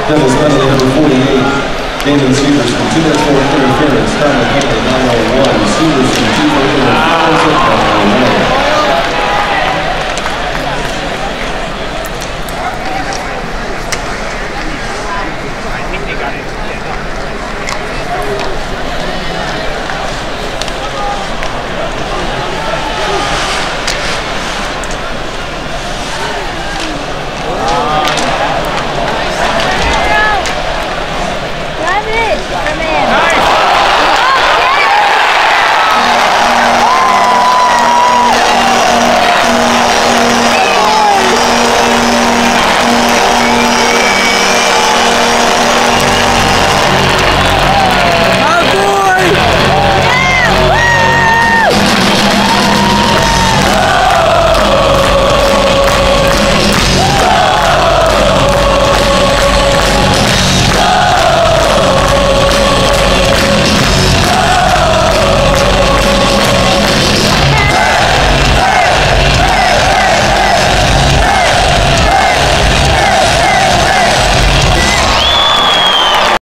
Douglas Medley, number 48. Damon Severs from 2 minutes for interference. Tom McKinley, 901. Severs from 2 minutes for